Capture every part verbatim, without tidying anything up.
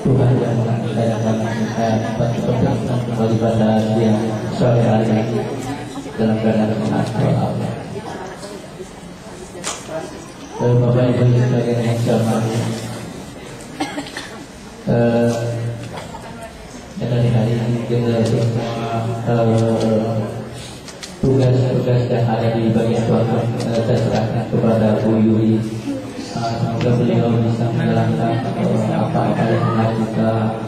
Tuhan yang saya akan berpegang kembali pada siang sore hari ini dalam keadaan sehat Allah. Bapak Ibu sekalian yang saya hormati, dari hari ini kita semua tugas-tugas yang ada di bagian Tuhan saya serahkan kepada Bu Yuli. Semoga beliau bisa menjalankan apa-apa yang telah kita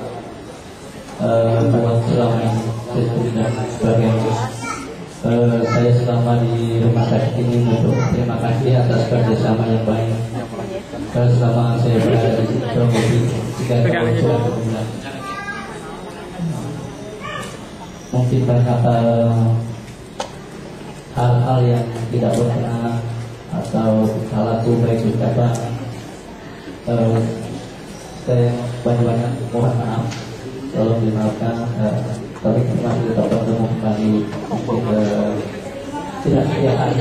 buat selama ini dan sebagainya. Saya selama di rumah sakit ini untuk terima kasih atas kerjasama yang baik. Selama saya berada di sini kurang lebih tiga tahun sudah berbulan. Mungkin banyak hal-hal yang tidak berkenan atau salahku baik ucapan, uh, saya banyak-banyak mohon maaf, tolong dimaafkan. Uh, tapi masih tetap bertemu kembali untuk uh, tidak setiap hari.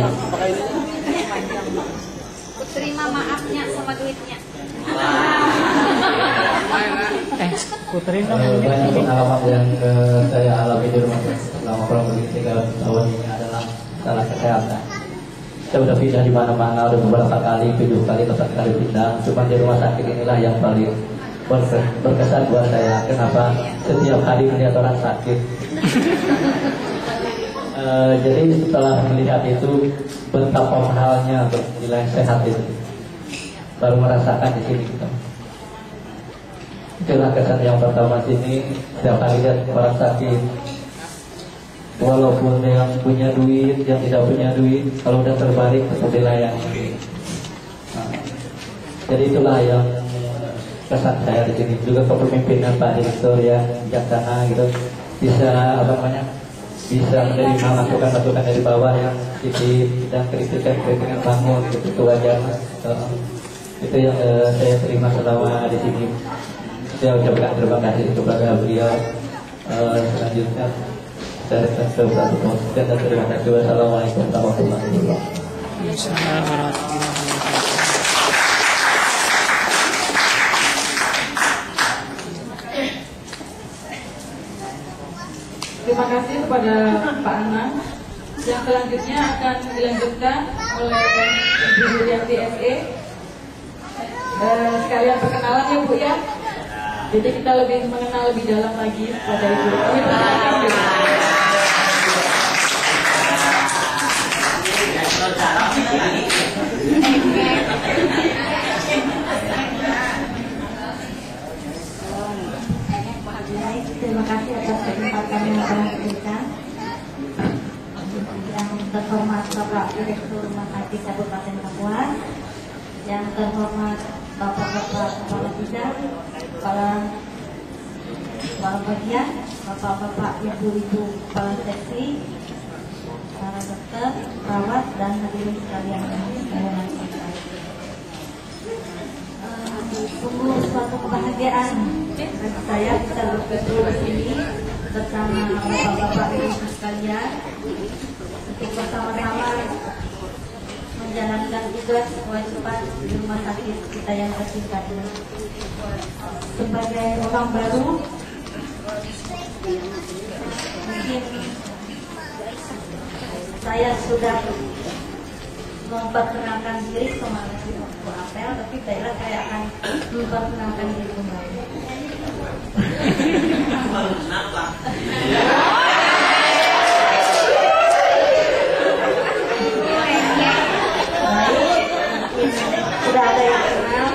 Terima maafnya sama duitnya. Eh, Putri dong. Uh, banyak pengalaman yang uh, saya alami di rumah selama kurang lebih tiga tahun ini adalah salah kesehatan. Saya udah pindah di mana-mana, udah beberapa kali, tujuh kali, empat kali pindah. Cuma di rumah sakit inilah yang paling berkesan buat saya. Kenapa? Setiap hari melihat orang sakit. uh, jadi setelah melihat itu betapa mahalnya nilai sehat itu, baru merasakan di sini kita. Itulah kesan yang pertama sini. Setiap kali lihat orang sakit, walaupun yang punya duit, yang tidak punya duit, kalau udah terbalik tetap dilayani. Nah, jadi itulah yang kesan saya di sini. Juga kepemimpinan Pak Direktur yang bijaksana gitu, bisa apa namanya, bisa menerima masukan-masukan dari bawah yang titip dan kritikan-kritikan bangun gitu, itu wajar. Uh, itu yang uh, saya terima selama di sini. Saya ucapkan terima kasih kepada beliau. Uh, selanjutnya dari satu satu dan terima kasih. Wassalamualaikum warahmatullahi wabarakatuh. Terima kasih kepada Pak Anang. Yang selanjutnya akan dilanjutkan oleh Ibu Yulianti S E. Eh, sekalian perkenalan ya Bu ya. Jadi kita lebih mengenal lebih dalam lagi pada Ibu. Kami persilakan Bu. Terima kasih atas kesempatan yang telah diberikan. Yang terhormat Bapak Direktur Rumah Sakit Kabupaten Kapuas, yang terhormat Bapak-bapak kepala bidang, kepala kepala bagian, bapak-bapak, ibu-ibu kepala seksi, para dokter, perawat, dan hadirin sekalian yang saya hormati. Sungguh suatu kebahagiaan bagi saya bisa berkumpul di sini bersama bapak-bapak ibu sekalian untuk bersama-sama menjalankan tugas kewajiban di rumah sakit kita yang tercinta ini. Sebagai orang baru, mungkin saya sudah memperkenalkan diri kemarin di waktu apel, tapi saya saya akan memperkenalkan diri kembali. Sudah ada yang kenal.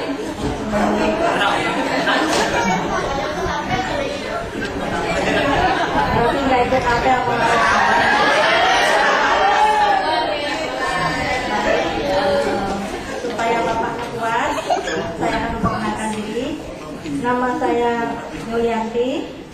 Tapi nggak ikut apel supaya Bapak puas, saya akan memperkenalkan diri. Nama saya Yulianti.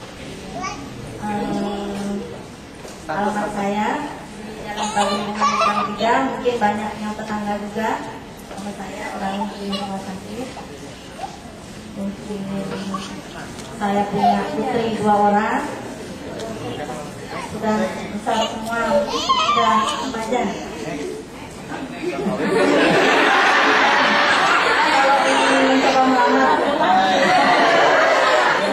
Um, alamat saya Jalan Paguyuban Gang tiga, mungkin banyak yang tetangga juga. Nama saya orang di rumah sakit. Mungkin saya punya putri dua orang, sudah besar semua, sudah remaja. Kalau ingin mencoba melamar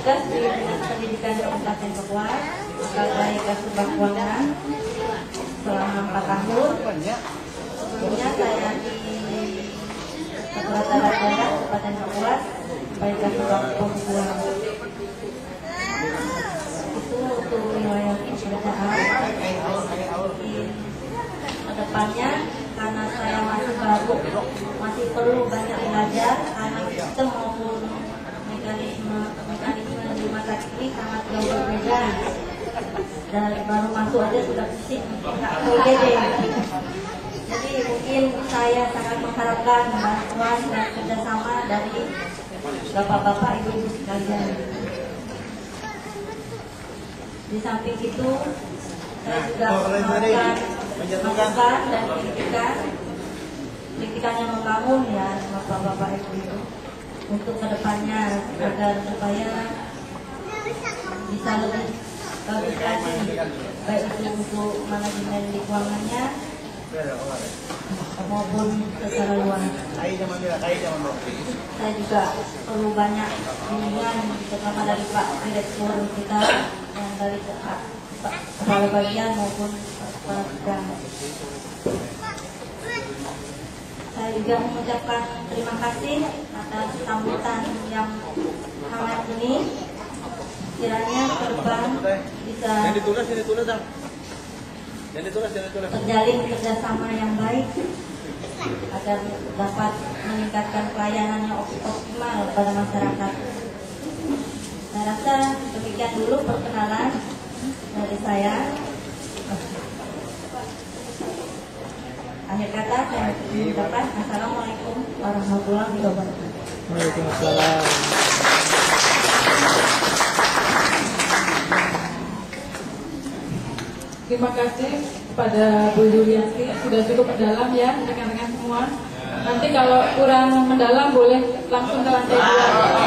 bertugas di Dinas Pendidikan Kabupaten Kapuas sebagai Kasubag Keuangan selama empat tahun. Sebelumnya saya di Sekolah Daerah Kabupaten Kapuas sebagai Kasubag Keuangan. Itu untuk wilayah pekerjaan. Di kedepannya karena saya masih baru, masih perlu banyak belajar karena sistem maupun mekanisme mekanisme di rumah sakit ini sangat jauh berbeda. Dan baru masuk aja sudah pusing, nggak O G D. Jadi mungkin saya sangat mengharapkan bantuan dan kerjasama dari bapak-bapak, ibu-ibu sekalian. Di samping itu, saya juga melakukan masukan dan kritikan, kritikan yang membangun ya bapak-bapak ibu-ibu untuk kedepannya agar supaya bisa lebih bagus lagi, baik itu untuk manajemen di keuangannya maupun secara luas. Saya juga perlu banyak bimbingan terutama dari Pak Direktur kita yang dari Pak kepala bagian maupun kepala bidang. Saya juga mengucapkan terima kasih atas sambutan yang hangat ini. Kiranya ke depan bisa terjalin kerjasama yang baik agar dapat meningkatkan pelayanan yang optimal pada masyarakat. Saya rasa demikian dulu perkenalan dari saya. Akhir kata saya mengucapkan Assalamualaikum warahmatullahi wabarakatuh. Waalaikumsalam. Terima kasih kepada Bu Yulianti, sudah cukup mendalam ya rekan-rekan semua. Nanti kalau kurang mendalam boleh langsung ke lantai dua.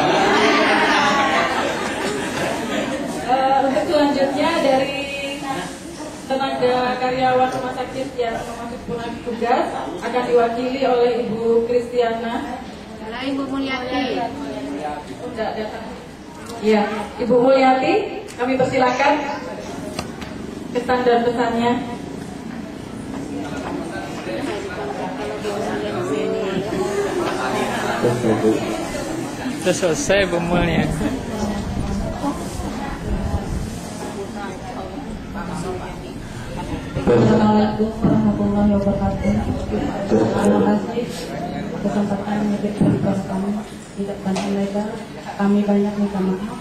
Uh, untuk selanjutnya dari tenaga karyawan rumah sakit yang masuk pulang tugas akan diwakili oleh Ibu Kristiana. Ibu Mulyati. Sudah datang. Ya, Ibu Mulyati, kami persilakan kesan dan pesannya. Sudah selesai bumulnya. Assalamualaikum warahmatullahi wabarakatuh. Terima kasih kesempatan menyampaikan kami tidak panjang lebar. Kami banyak minta maaf.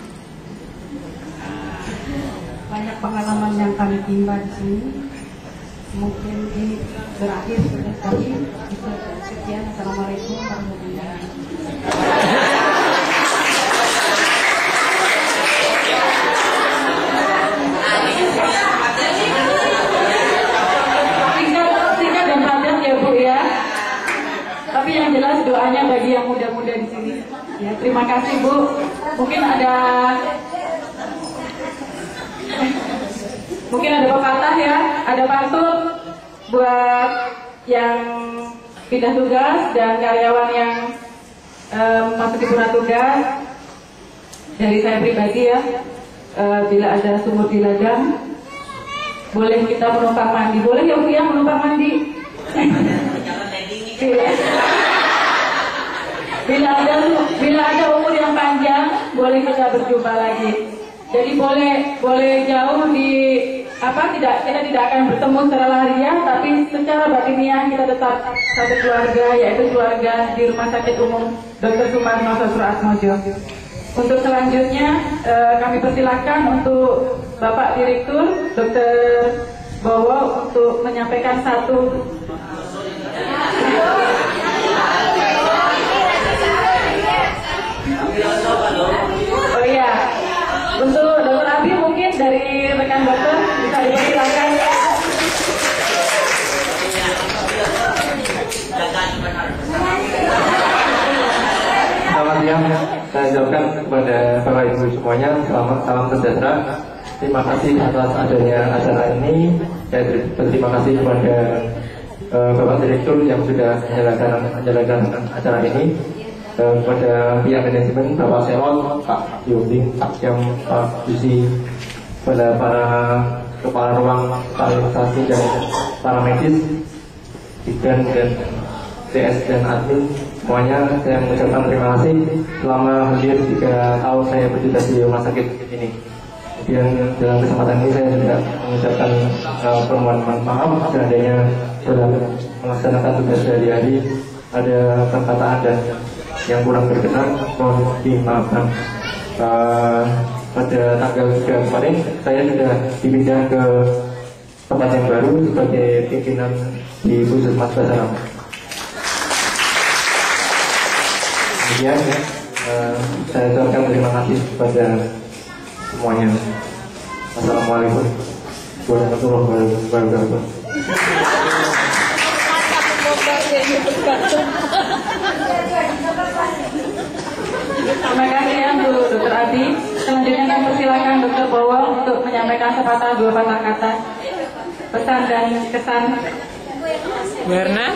Banyak pengalaman yang kami timba di sini. Mungkin ini berakhir sudah kami. Sekian. Assalamualaikum warahmatullahi wabarakatuh. Tapi yang jelas doanya bagi yang muda-muda di sini. Ya, terima kasih Bu. Mungkin ada mungkin ada pepatah ya, ada pantun buat yang pindah tugas dan karyawan yang um, masuk di purna tugas. Dari saya pribadi ya, uh, bila ada sumur di ladang, boleh kita menumpang mandi. Boleh ya Bu ya menumpang mandi. Bila ada bila ada umur yang panjang, boleh kita berjumpa lagi. Jadi boleh boleh jauh di apa tidak kita tidak akan bertemu secara lahiriah, tapi secara batiniah kita tetap satu keluarga, yaitu keluarga di Rumah Sakit Umum Dokter Sumarno Sosroatmojo. Untuk selanjutnya eh, kami persilakan untuk Bapak Direktur Dokter Bowo untuk menyampaikan satu. Oh iya, untuk Dokter Abi mungkin dari rekan dokter bisa dipersilakan. Selamat siang, saya ucapkan kepada Bapak Ibu semuanya selamat salam sejahtera. Terima kasih atas adanya acara ini. Saya berterima kasih kepada uh, Bapak Direktur yang sudah menjalankan menjalankan acara ini. Dan kepada pihak manajemen, Bapak Selon, Pak Yombing, Pak Jam, Pak Yusi, kepada para kepala ruang stabilisasi dan para medis, bidan dan T S dan admin, semuanya saya mengucapkan terima kasih selama hampir tiga tahun saya bertugas di rumah sakit ini. Kemudian dalam kesempatan ini saya juga mengucapkan uh, permohonan maaf seandainya dalam melaksanakan tugas sehari-hari ada perkataan dan yang kurang berkenan, mohon dimaafkan. Uh, pada tanggal tiga kemarin saya sudah dipindah ke tempat yang baru sebagai pimpinan di Puskesmas Basaram. Kemudian uh, saya ucapkan terima kasih kepada semuanya. Assalamualaikum warahmatullahi wabarakatuh. Terima kasih ya Bu Dokter Adi. Selanjutnya kami persilakan Dokter Bowo untuk menyampaikan sepatah dua patah kata pesan dan kesan. Werna?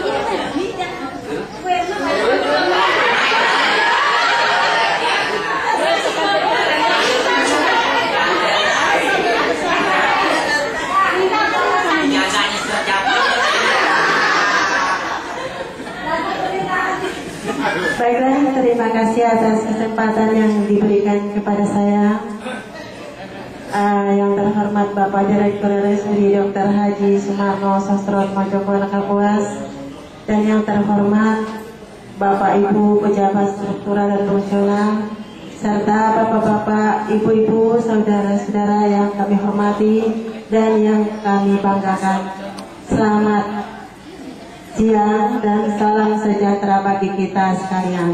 Baiklah, terima kasih atas kesempatan yang diberikan kepada saya. Uh, yang terhormat Bapak Direktur R S U D Dokter Haji Sumarno Sastronatmo Joko Kapuas, dan yang terhormat Bapak Ibu pejabat struktural dan fungsional, serta Bapak-bapak, Ibu-ibu, saudara-saudara yang kami hormati dan yang kami banggakan. Selamat siang dan salam sejahtera bagi kita sekalian.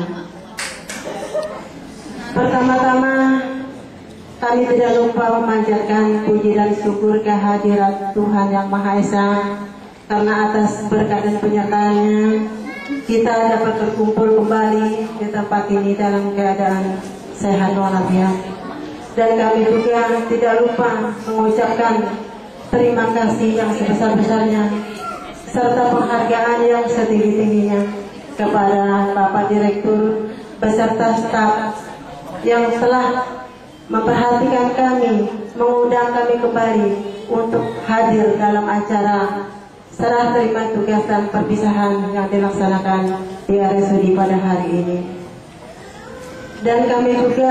Pertama-tama kami tidak lupa memanjatkan puji dan syukur kehadirat Tuhan Yang Maha Esa, karena atas berkat dan penyertaannya kita dapat berkumpul kembali di tempat ini dalam keadaan sehat walafiat. Dan kami juga tidak lupa mengucapkan terima kasih yang sebesar-besarnya serta penghargaan yang setinggi-tingginya kepada Bapak Direktur beserta staf yang telah memperhatikan kami, mengundang kami kembali untuk hadir dalam acara serah terima tugas dan perpisahan yang dilaksanakan di R S U D pada hari ini. Dan kami juga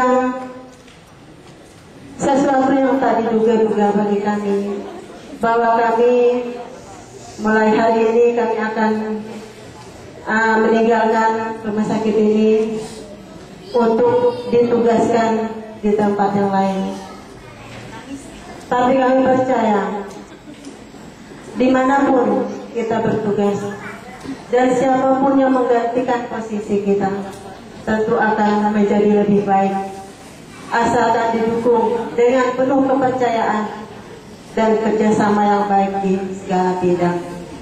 sesuatu yang tadi duga-duga bagi kami, bahwa kami mulai hari ini kami akan uh, meninggalkan rumah sakit ini untuk ditugaskan di tempat yang lain. Tapi kami percaya dimanapun kita bertugas dan siapapun yang menggantikan posisi kita tentu akan menjadi lebih baik, asalkan didukung dengan penuh kepercayaan dan kerjasama yang baik di segala bidang.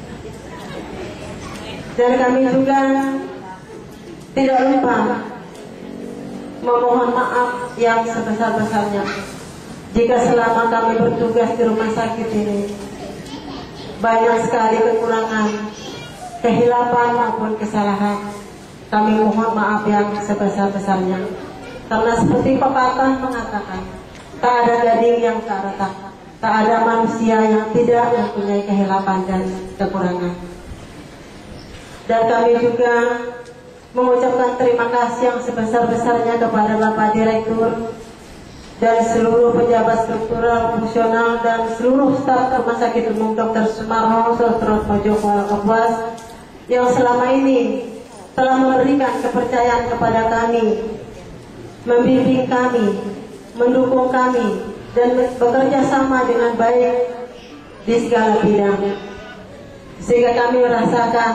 Dan kami juga tidak lupa memohon maaf yang sebesar-besarnya jika selama kami bertugas di rumah sakit ini banyak sekali kekurangan, kehilapan maupun kesalahan. Kami mohon maaf yang sebesar-besarnya, karena seperti pepatah mengatakan, tak ada gading yang tak retak, tak ada manusia yang tidak mempunyai kehilapan dan kekurangan. Dan kami juga mengucapkan terima kasih yang sebesar-besarnya kepada Bapak Direktur dan seluruh pejabat struktural, fungsional, dan seluruh staf Rumah Sakit Umum Dokter Sumarno Sastronatmo Joko Kapuas yang selama ini telah memberikan kepercayaan kepada kami, membimbing kami, mendukung kami, dan bekerja sama dengan baik di segala bidang, sehingga kami merasakan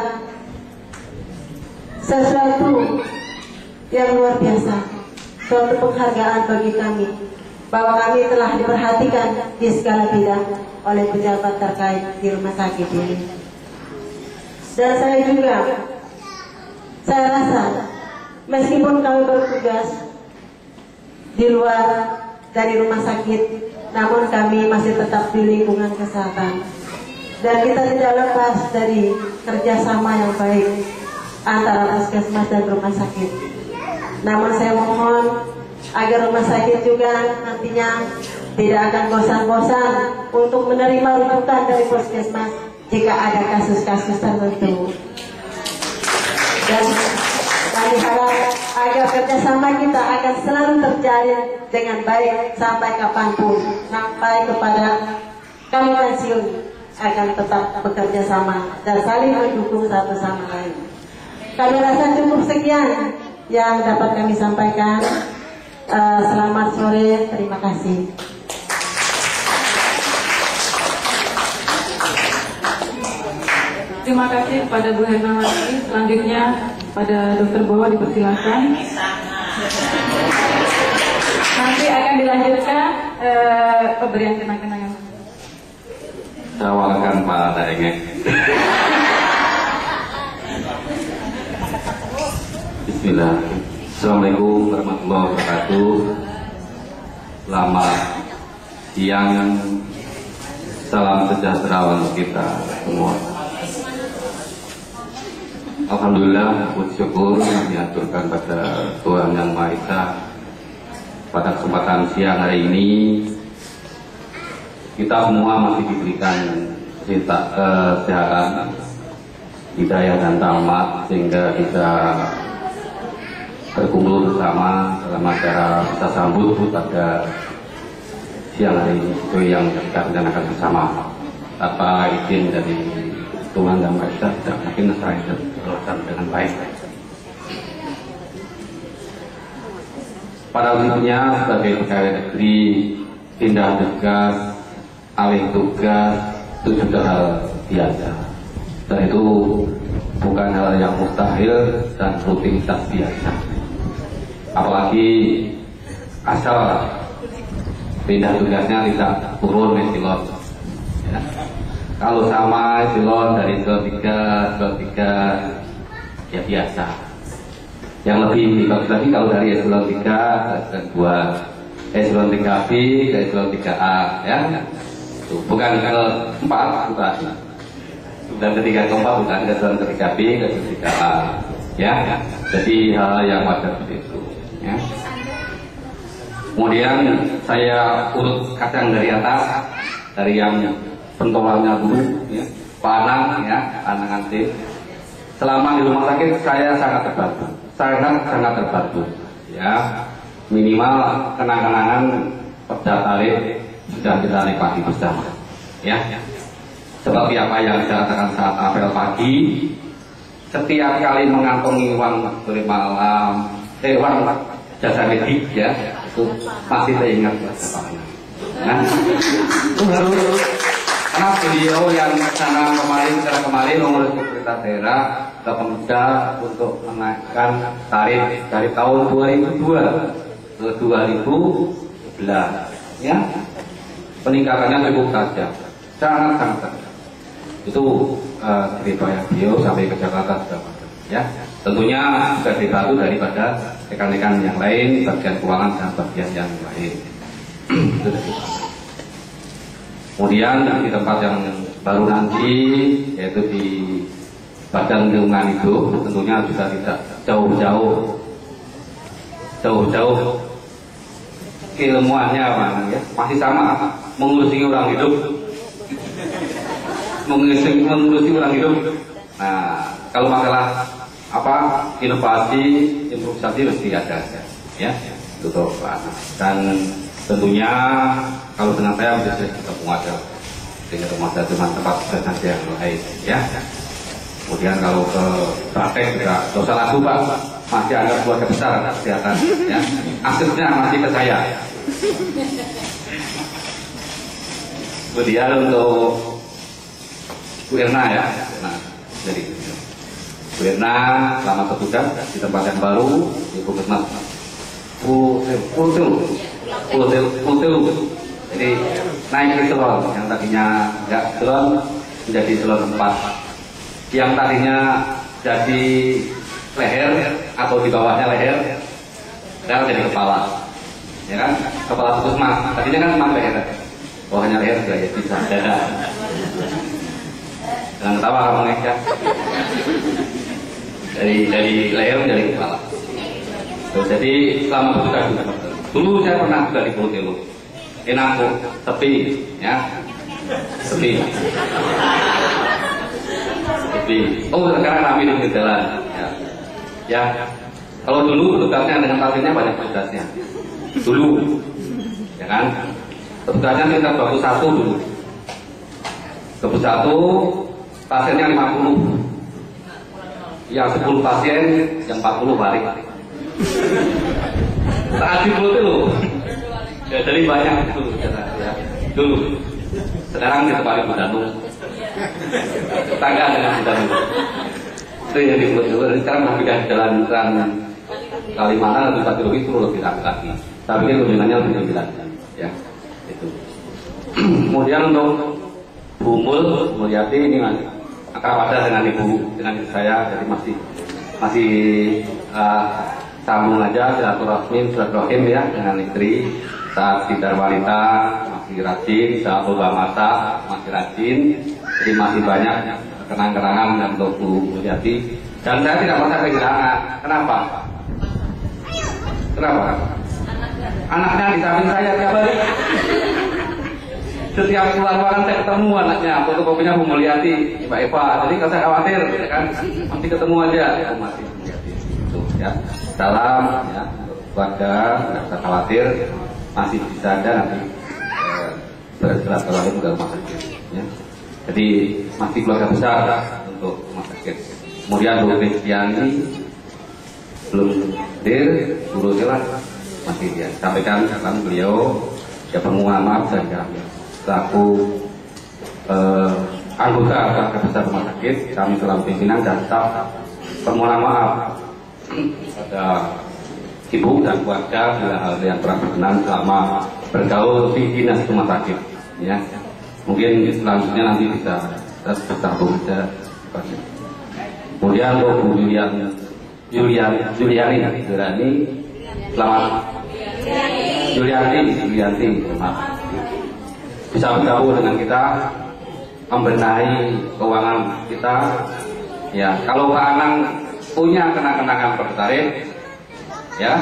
sesuatu yang luar biasa, suatu penghargaan bagi kami, bahwa kami telah diperhatikan di segala bidang oleh pejabat terkait di rumah sakit ini. Dan saya juga, saya rasa meskipun kami bertugas di luar dari rumah sakit, namun kami masih tetap di lingkungan kesehatan, dan kita tidak lepas dari kerjasama yang baik antara puskesmas dan rumah sakit. Namun saya mohon agar rumah sakit juga nantinya tidak akan bosan-bosan untuk menerima rujukan dari puskesmas jika ada kasus-kasus tertentu. Dan kami harap agar kerjasama kita akan selalu terjalin dengan baik sampai kapanpun, sampai kepada kami pensiun akan tetap bekerja sama dan saling mendukung satu sama lain. Kami rasa cukup sekian yang dapat kami sampaikan. Uh, selamat sore, terima kasih. Terima kasih kepada Bu Hernawati. Selanjutnya pada Dokter Bowo dipersilakan. Nanti akan dilanjutkan uh, pemberian kenang-kenangan. Awalkan Pak Daengek. Bismillah. Assalamualaikum warahmatullahi wabarakatuh. Selamat siang. Salam sejahtera untuk kita semua. Alhamdulillah, puji syukur diaturkan pada Tuhan Yang Maha Esa. Pada kesempatan siang hari ini, kita semua masih diberikan kesehatan, hidayah dan rahmat sehingga bisa berkumpul bersama dalam acara kita sambut pada siang hari ini itu yang kita rencanakan bersama. Tanpa izin dari Tuhan dan kita tidak mungkin saya terlaksana dengan baik. Pada umumnya sebagai pegawai negeri, pindah tugas, alih tugas itu sudah hal biasa. Dan itu bukan hal yang mustahil dan rutinitas biasa. Apalagi asal pindah tugasnya tidak turun eselon. Ya. Kalau sama eselon dari eselon tiga, eselon tiga ya biasa. Yang lebih bagus lagi kalau dari eselon tiga ke eselon dua, eselon tiga B ke eselon tiga A, ya. Tuh, bukan ke empat, bukan. Dan ketiga keempat bukan ke eselon tiga B ke eselon tiga A, ya. Jadi hal yang wajar seperti itu. Ya. Kemudian saya urut kacang dari atas, dari yang pentolannya dulu, ya. Pak Anang, ya, Anang Anti. Selama di rumah sakit saya sangat terbantu, sangat sangat terbantu, ya. Minimal kenang-kenangan perda tarif sudah kita nikmati bersama, ya. Seperti apa yang saya katakan saat apel pagi, setiap kali mengantongi uang sore malam, eh uang jasa medik, ya, itu masih saya ingat Bapak. Nah, itu harus karena beliau yang kesana kemarin, secara kemarin mengurus pemerintah daerah ke Pemda untuk menaikkan tarif dari tahun dua ribu dua ke dua ribu sebelas, ya, peningkatannya cukup tajam, sangat sangat tajam. Itu uh, cerita yang beliau sampai ke Jakarta sudah ada, ya. Tentunya juga dibantu daripada rekan-rekan yang lain, bagian keuangan dan bagian yang lain. Kemudian di tempat yang baru nanti, yaitu di Badan Lingkungan Hidup, tentunya juga tidak jauh-jauh, jauh-jauh keilmuannya apa, ya, masih sama, mengurusi orang hidup, mengurusi, mengurusi orang hidup. Nah, kalau masalah apa inovasi, improvisasi mesti ada, ya, itu tuh Pak. Dan tentunya kalau dengan saya bisa kita ada dengan rumah saya cuma tempat saja yang lain, ya. Kemudian kalau ke praktek juga dosa lagu Pak, masih ada keluarga besar kesehatan, ya. Aksesnya masih ke saya. Kemudian untuk Bu Irna, ya, nah, jadi Bu Irna selamat bertugas di tempat yang baru di Puskesmas Putul Putul Putul. Jadi naik eselon yang tadinya enggak eselon menjadi eselon empat, yang tadinya jadi leher atau di bawahnya leher sekarang jadi kepala, ya kan, kepala puskesmas. Tadinya kan cuma leher, bawahnya leher sudah jadi bisa dada. Jangan ketawa kamu ya. Dari dari leher menjadi kepala. Tuh, jadi selama bertugas juga. Dulu saya pernah juga di Pulau Telo. Enak kok, sepi, ya, sepi. Sepi. Oh, sekarang kami di jalan. Ya. Ya. Kalau dulu petugasnya dengan pasiennya banyak petugasnya. Dulu, ya kan? Petugasnya kita dua puluh satu dulu. dua puluh satu, pasiennya lima puluh. Yang sepuluh pasien, yang empat puluh balik. Saat di Pulau Telo. Ya, jadi banyak itu ya. Dulu. Sekarang kita balik Budanung. Tangga dengan Budanung. Itu yang di Pulau Telo. Sekarang mau pindah jalan jalan Kalimantan atau satu lagi perlu lebih rapi lagi. Tapi kan kunjungannya lebih lebih lagi. Ya, itu. Kemudian untuk Bu Mul, Mulyati ini akrab ada dengan ibu, dengan ibu saya, jadi masih masih uh, sambung aja silaturahmi, silaturahim ya dengan istri. Saat sidar wanita masih rajin, saat lomba masak masih rajin, jadi masih banyak kenang-kenangan untuk Bu Mulyati. Dan saya tidak merasa kehilangan. Kenapa? Kenapa? Anaknya di samping saya tiap hari. Setiap keluar ruangan saya ketemu anaknya, fotokopinya Bu Mulyati, Mbak Eva. Jadi kalau saya khawatir, ya kan, masih ketemu aja, ya, masih Bu Mulyati. Tuh, ya. Salam, ya, keluarga, nggak usah khawatir, masih bisa ada nanti eh, bersilaturahmi ke rumah sakit. Ya. Jadi masih keluarga besar untuk rumah sakit. Kemudian Bu Kristiani belum hadir, dulu jelas masih dia sampaikan kan beliau ya permohonan maaf saja selaku eh, anggota keluarga besar rumah sakit, kami selaku pimpinan dan staf permohonan maaf pada ibu dan keluarga bila hal yang kurang berkenan selama bergaul di dinas rumah sakit. Ya, mungkin selanjutnya nanti bisa kita bersambung saja. Kemudian untuk Bu Julian Juliani, Juliani, Juliani, selamat. Julianti, Julianti, maaf. Bisa bergabung dengan kita, membenahi keuangan kita. Ya, kalau Pak Anang punya kenang-kenangan bertarif, ya.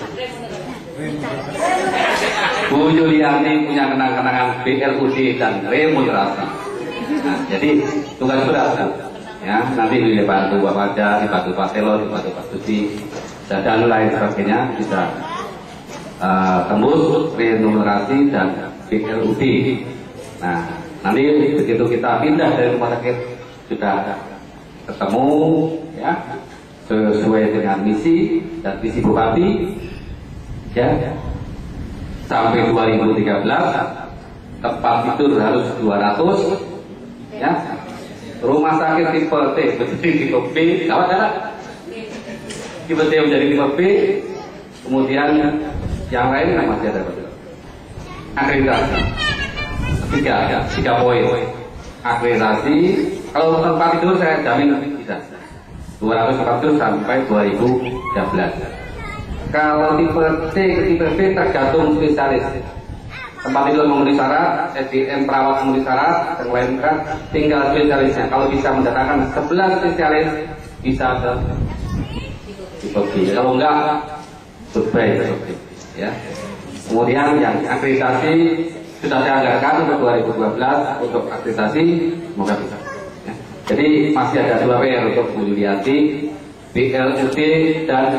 Bu Julianti punya kenang-kenangan B L U D dan remunerasi. Nah, jadi tugas berat kan? Ya, nanti dibantu Bapak Raja, dibantu Pak Telo, dibantu Pak Suci, dan, dan lain sebagainya bisa uh, tembus remunerasi dan B L U D. Nah, nanti begitu kita pindah dari rumah sakit sudah ketemu, ya, sesuai dengan misi dan visi Bupati, ya, sampai dua ribu tiga belas tempat tidur harus dua ratus, ya. Rumah sakit tipe T menjadi tipe B, apa cara? Tipe T menjadi tipe B, kemudian yang lain yang masih ada betul. Akreditasi, tiga, ya, tiga poin. Akreditasi, kalau tempat tidur saya jamin bisa dua ratus tempat tidur sampai dua ribu tiga belas. Kalau tipe C ke tipe B tergantung spesialis. Tempat tidur memenuhi syarat, S D M perawat memenuhi syarat, yang lain kan tinggal spesialisnya. Kalau bisa mendatangkan sebelas spesialis bisa ke tipe B. Kalau enggak, goodbye, ya. Kemudian yang akreditasi sudah saya anggarkan untuk dua ribu dua belas untuk akreditasi, semoga bisa. Ya. Jadi masih ada dua P R untuk Bu Yuliati, B L U D dan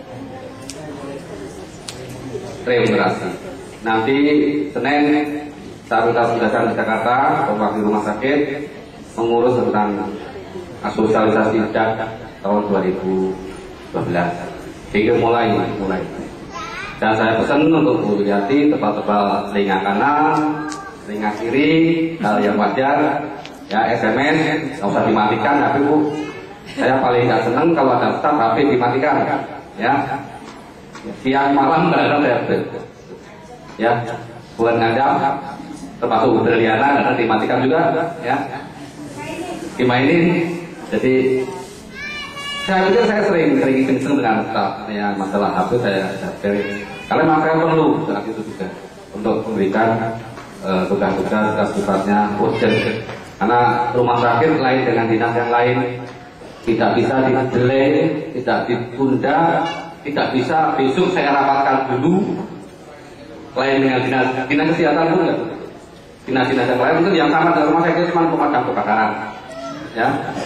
remunerasi. Nanti Senin Saruta Pendasan di Jakarta, wakil rumah sakit mengurus tentang asosialisasi dan tahun dua ribu dua belas. Jadi mulai mulai. Dan saya pesan untuk Bu Yuliati tebal-tebal telinga kanan, telinga kiri, hal yang wajar. Ya, S M S nggak usah dimatikan, tapi Bu, saya paling nggak seneng kalau ada staff H P dimatikan. Ya, siang malam berada saya ya, bulan ngadam termasuk Bu Triliana karena dimatikan juga, ya, dimainin. Jadi saya pikir saya sering sering iseng dengan staff yang masalah H P saya share, karena memang saya perlu saat itu juga untuk memberikan tugas-tugas uh, sifatnya urgent, karena rumah sakit lain dengan dinas yang lain tidak bisa di-delay, tidak ditunda, tidak bisa besok saya rapatkan dulu lain dengan dinas dinas kesehatan pun enggak. Dinas-dinas yang lain itu yang sama dengan rumah sakit cuma pemadam kebakaran, ya.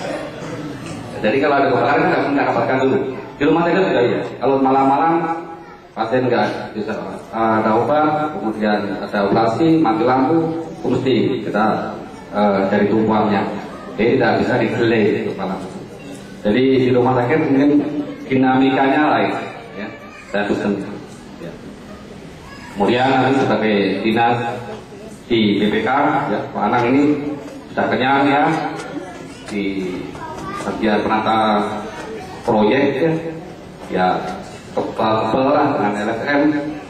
Jadi kalau ada kebakaran kan nggak bisa rapatkan dulu. Di rumah sakit juga ya. Kalau malam-malam pasien nggak bisa uh, ada obat, kemudian ada operasi, mati lampu, itu mesti kita uh, dari tumpuannya. Jadi tidak bisa di-delay itu malam. Jadi di rumah sakit mungkin dinamikanya lain, ya. Saya pesan. Ya. Kemudian nanti sebagai dinas di B P K, ya, Pak Anang ini sudah kenyang ya di bagian penata proyek ya, ya kepal-kepal lah dengan L S M,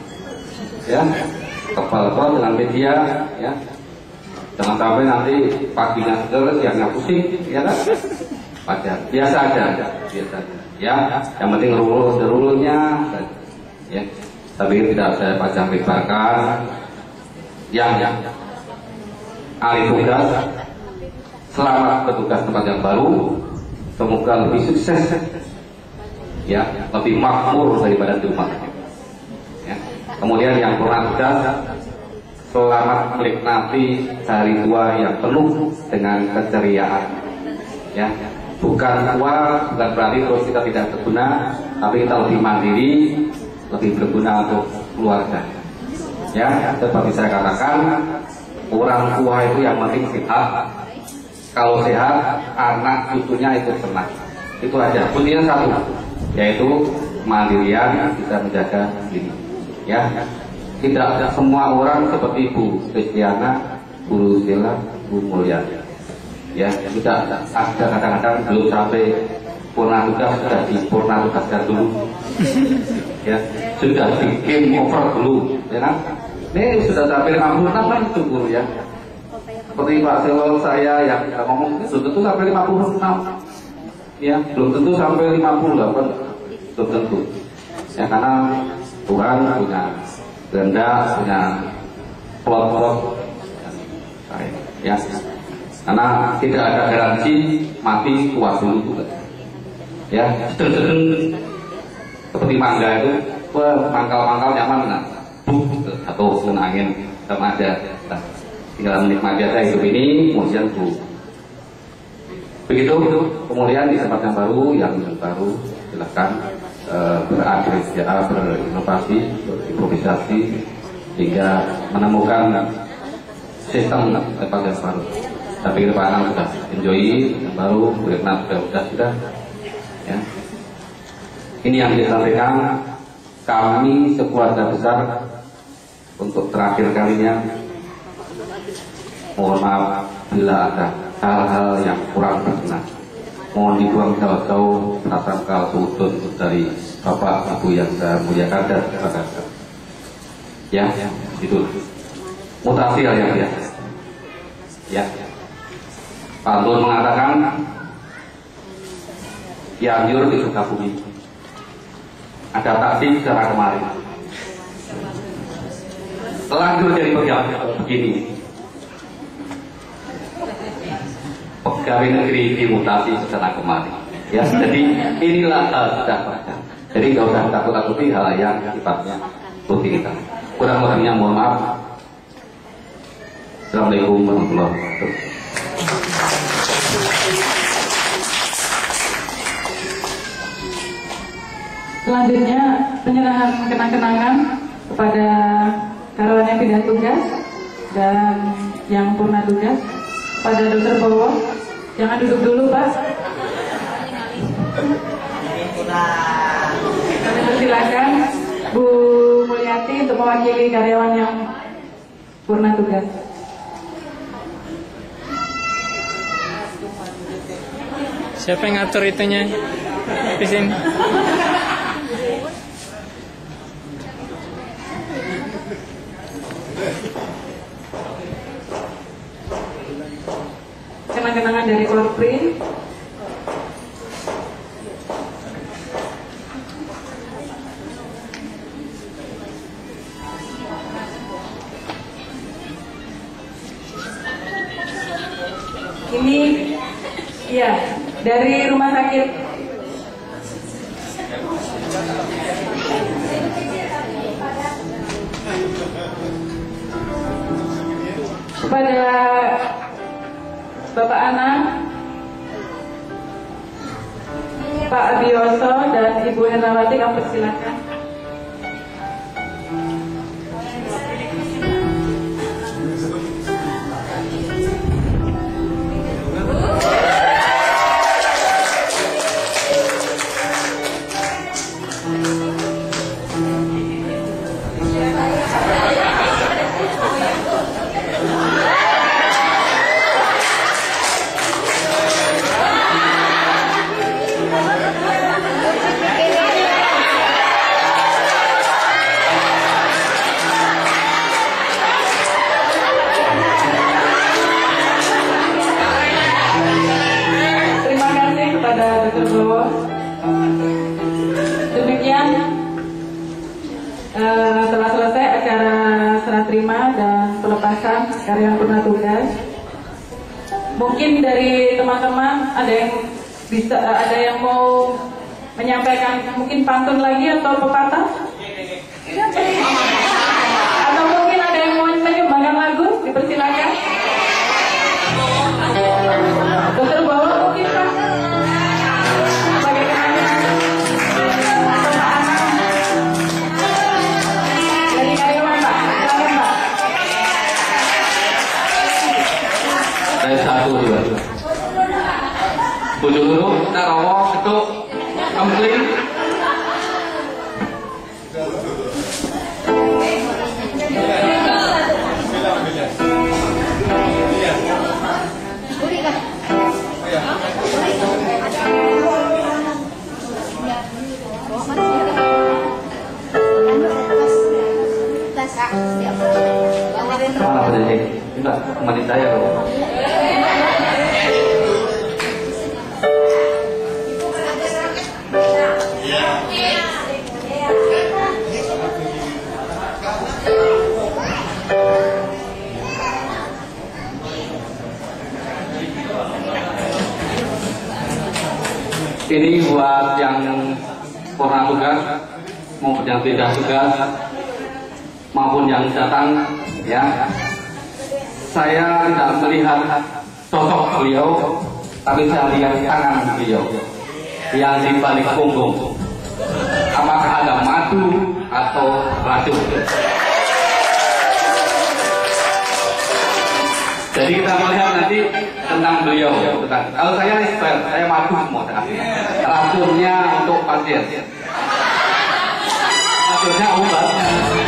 ya kepal-kepal dengan media, ya jangan sampai nanti paginya seger, siangnya pusing, ya kan? Wajar, biasa aja, biasa aja, ya yang penting rule-rule-nya, ya tapi tidak saya panjang lebarkan. Yang yang ahli tugas selamat bertugas tempat yang baru, semoga lebih sukses, ya lebih makmur daripada di rumah, ya. Kemudian yang pernah tugas selamat menikmati hari tua yang penuh dengan keceriaan, ya bukan tua bukan berarti terus kita tidak berguna, tapi kita lebih mandiri, lebih berguna untuk keluarga. Ya, seperti saya katakan, orang tua itu yang penting sehat. Kalau sehat, anak cucunya ikut senang. Itu aja. Kuncinya satu, yaitu mandirian, bisa menjaga diri. Ya, tidak semua orang seperti Bu Kristiana, Bu Stella, Bu Mulya. Ya, tidak ada kadang-kadang belum sampai purna tugas sudah dipurna tugaskan dulu. Ya, sudah bikin over dulu, ya kan? Ini sudah sampai lima puluh enam kan itu guru ya. Seperti Pak Selol saya yang ngomong belum tentu sampai lima puluh enam, ya belum tentu sampai lima puluh delapan, belum tentu. Ya karena Tuhan punya kehendak, punya plot-plot, ya. Karena tidak ada garansi mati tua dulu juga. Ya, seperti mangga itu, mangkal-mangkal nyaman kan? Atau kena angin sama aja, nah, tinggal menikmati aja hidup ini, kemudian bu. Begitu, kemudian di tempat yang baru, yang baru silakan uh, beragresi, berinovasi, berimprovisasi, hingga menemukan sistem tempat yang baru. Tapi kita Pak Anang sudah enjoy yang baru, berkenan sudah sudah sudah. Ya. Ini yang disampaikan kami sekeluarga besar untuk terakhir kalinya. Mohon maaf bila ada hal-hal yang kurang berkenan. Mohon dibuang jauh-jauh prasangka sudut dari Bapak Ibu yang saya muliakan dan banggakan. Ya, itu mutasi hal yang biasa. Ya, Pak Tun mengatakan Cianjur di Sukabumi ada taksi secara kemarin. Lanjut dari pegawai begini, pegawai negeri dimutasi secara kemarin. Ya, jadi inilah hal sudah wajar. Jadi nggak usah takut-takuti hal yang sifatnya rutinitas. Kurang lebihnya mohon maaf. Assalamualaikum warahmatullahi wabarakatuh. Selanjutnya penyerahan kenang-kenangan kepada karyawan yang pindah tugas dan yang purna tugas. Pada Dokter Bowo, jangan duduk dulu Pak. Silakan Bu Mulyati untuk mewakili karyawan yang purna tugas. Siapa yang ngatur itunya? Di sini. Kenang-kenangan dari Korpri. Ini ya dari rumah sakit Anang, Pak Abioso, dan Ibu Herawati, kami persilakan. Demikian uh, telah selesai acara serah terima dan pelepasan karyawan purna tugas. Mungkin dari teman-teman ada yang bisa uh, ada yang mau menyampaikan mungkin pantun lagi atau pepatah, atau mungkin ada yang mau menyumbangkan lagu, dipersilakan. Dokter Bawa mungkin Pak. Satu dua. Bojo loro, Narawa, Ketuk, Kempling. Mana boleh sih? Enggak, kembali saya loh. Ini buat yang purna tugas maupun yang tidak tugas maupun yang datang, ya. Saya tidak melihat sosok beliau, tapi saya lihat tangan beliau yang di balik punggung. Apakah ada madu atau racun? Jadi kita melihat nanti tentang beliau. Kalau saya expert, saya madu semua. Racunnya untuk pasien, racunnya obatnya.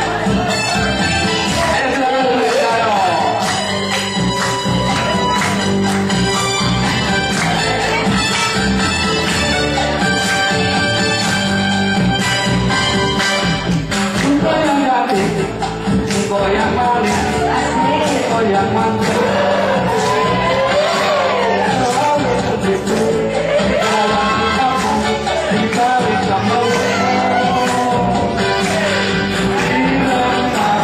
Goyang manis, goyang manis. Selalu begitu, dalam kamu dibalik kamu. Di dalam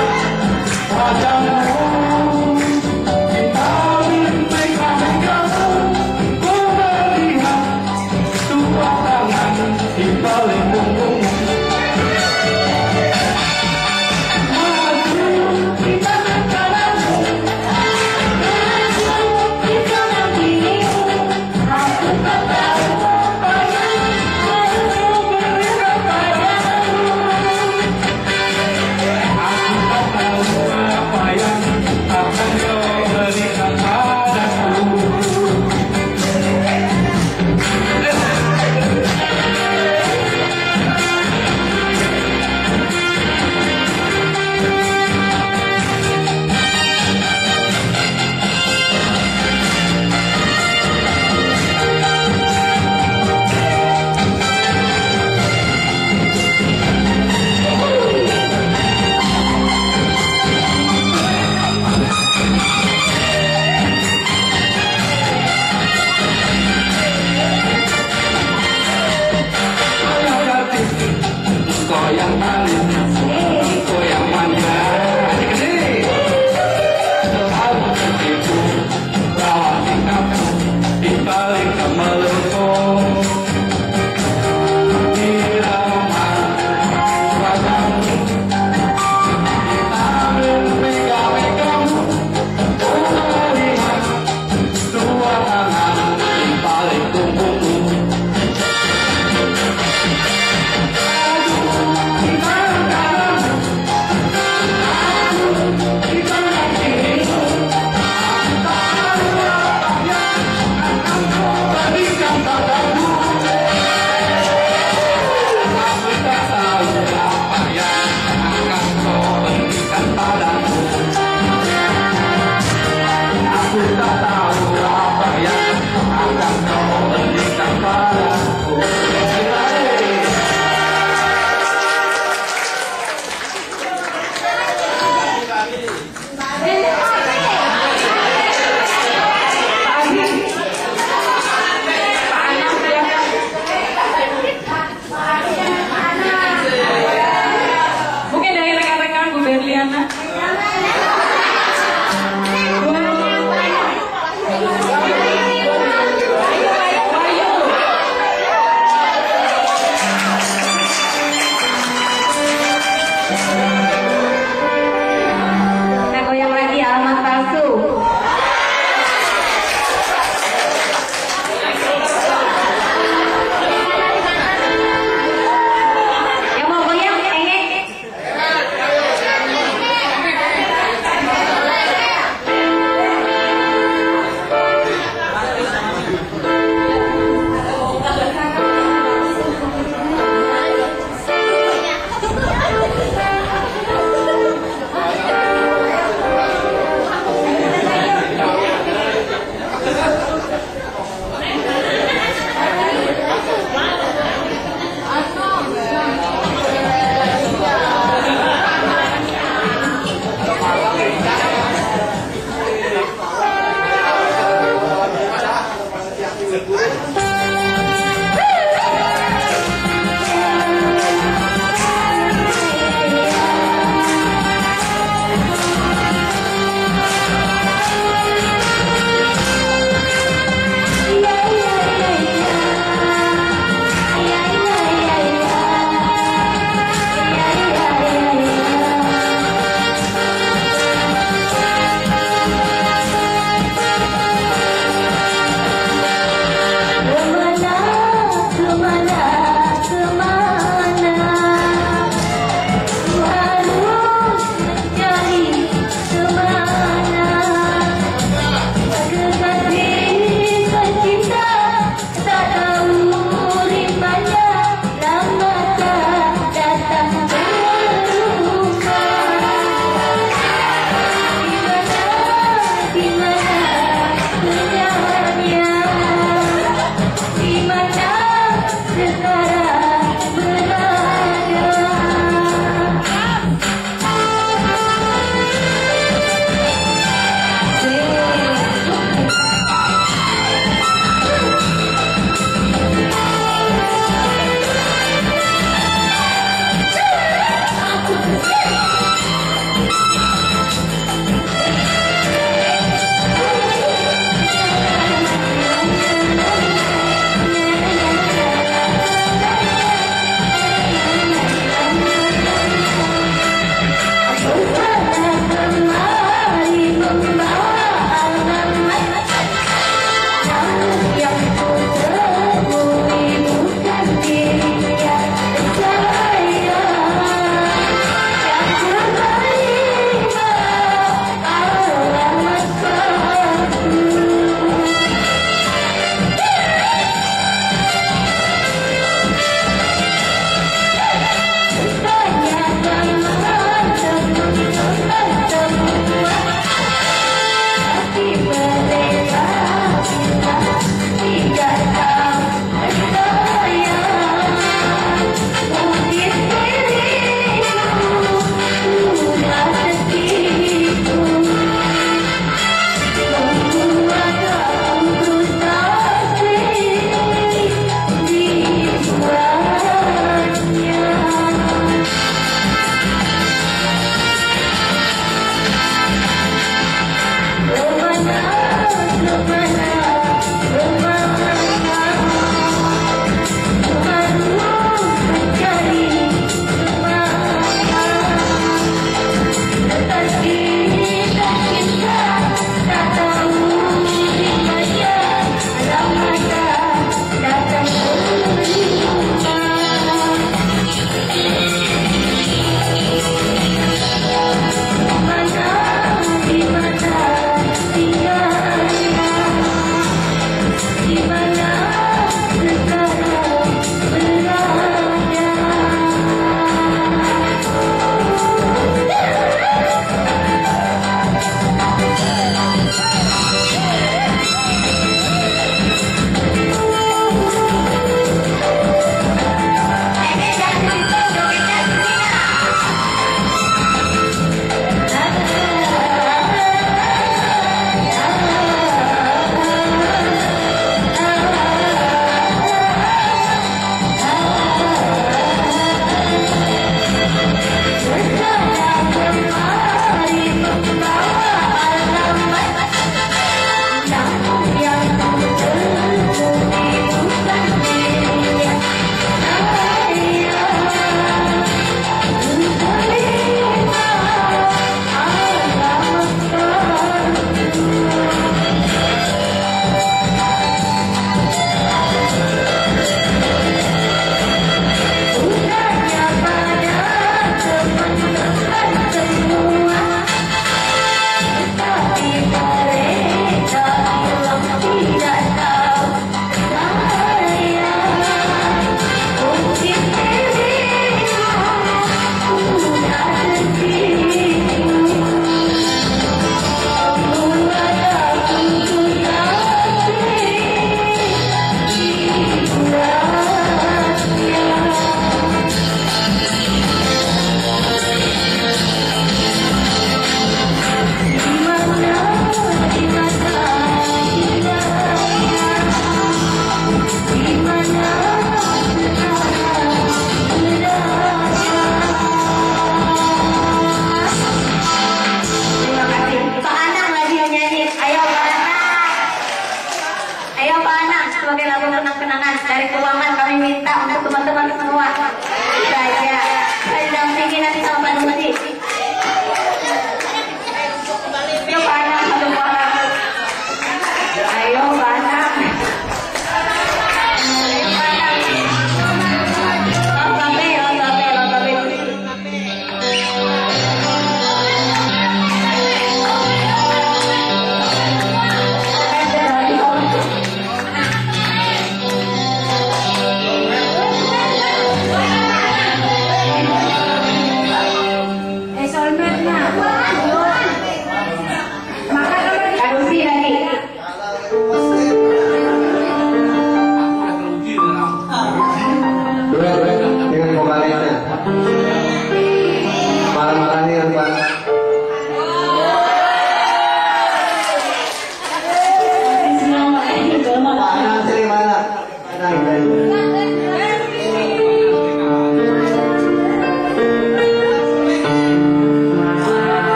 duet dengan vokalisnya.